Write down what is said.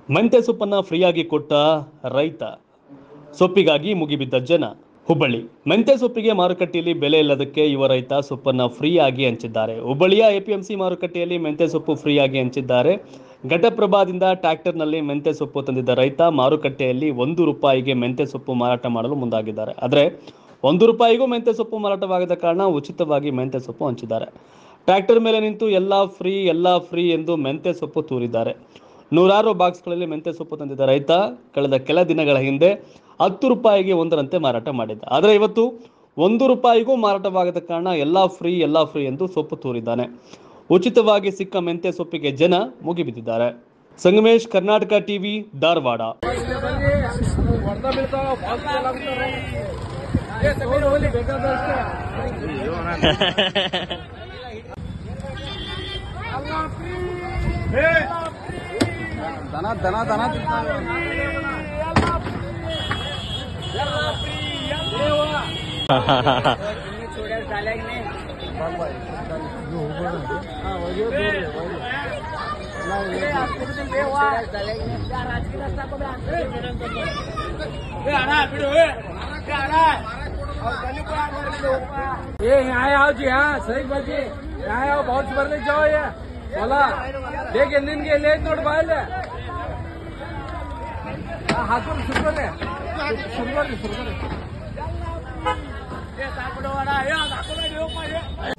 ಮೆಂತೆ ಸೊಪ್ಪನ್ನ ಫ್ರೀಯಾಗಿ ಕೊಟ್ಟ ರೈತ, ಸೊಪ್ಪಿಗಾಗಿ ಮುಗಿಬಿದ್ದ ಜನ. ಹುಬ್ಬಳ್ಳಿ ಮೆಂತೆ ಸೊಪ್ಪಿಗೆ ಮಾರುಕಟ್ಟೆಯಲ್ಲಿ ಬೆಲೆ ಇಲ್ಲದಕ್ಕೆ ಯುವ ರೈತ ಸೊಪ್ಪನ್ನ ಫ್ರೀಯಾಗಿ ಹಂಚಿದ್ದಾರೆ. ಹುಬ್ಬಳ್ಳಿಯ ಎಪಿಎಂಸಿ ಮಾರುಕಟ್ಟೆಯಲ್ಲಿ ಮೆಂತೆ ಸೊಪ್ಪು ಫ್ರೀಯಾಗಿ ಹಂಚಿದ್ದಾರೆ. ಘಟಪ್ರಭಾದಿಂದ ಟ್ರ್ಯಾಕ್ಟರ್ನಲ್ಲಿ ಮೆಂತೆ ಸೊಪ್ಪು ತಂದಿದ್ದ ರೈತ ಮಾರುಕಟ್ಟೆಯಲ್ಲಿ ₹1 ಮೆಂತೆ ಸೊಪ್ಪು ಮಾರಾಟ ಮಾಡಲು ಮುಂದಾಗಿದ್ದಾರೆ. ಆದರೆ ₹1ಗೂ ಮೆಂತೆ ಸೊಪ್ಪು ಮಾರಾಟವಾಗದ ಕಾರಣ ಉಚಿತವಾಗಿ ಮೆಂತೆ ಸೊಪ್ಪು ಹಂಚಿದ್ದಾರೆ. ಟ್ರ್ಯಾಕ್ಟರ್ ಮೇಲೆ ನಿಂತು ಎಲ್ಲಾ ಫ್ರೀ ಎಂದು ಮೆಂತೆ ಸೊಪ್ಪು ತೂರಿದ್ದಾರೆ. ನೂರಾರು ಬಾಕ್ಸ್ಗಳಲ್ಲಿ ಮೆಂತೆ ಸೊಪ್ಪು ತಂದಿದ್ದ ರೈತ ಕಳೆದ ಕೆಲ ದಿನಗಳ ಹಿಂದೆ ₹10ಗೆ ಒಂದರಂತೆ ಮಾರಾಟ ಮಾಡಿದ್ದ. ಆದರೆ ಇವತ್ತು ₹1ಗೂ ಮಾರಾಟವಾಗದ ಕಾರಣ ಎಲ್ಲಾ ಫ್ರೀ ಎಂದು ಸೊಪ್ಪು ತೂರಿದ್ದಾನೆ. ಉಚಿತವಾಗಿ ಸಿಕ್ಕ ಮೆಂತೆ ಸೊಪ್ಪಿಗೆ ಜನ ಮುಗಿಬಿದ್ದಿದ್ದಾರೆ. ಸಂಗಮೇಶ್, ಕರ್ನಾಟಕ ಟಿವಿ, ಧಾರವಾಡ. ದನ यहाँ आओ जी, हाँ सही बाजी, यहाँ आओ, बहुत भरने जाओ ये बोला देख दिन के ले नोट बाल हाथ शुरू कर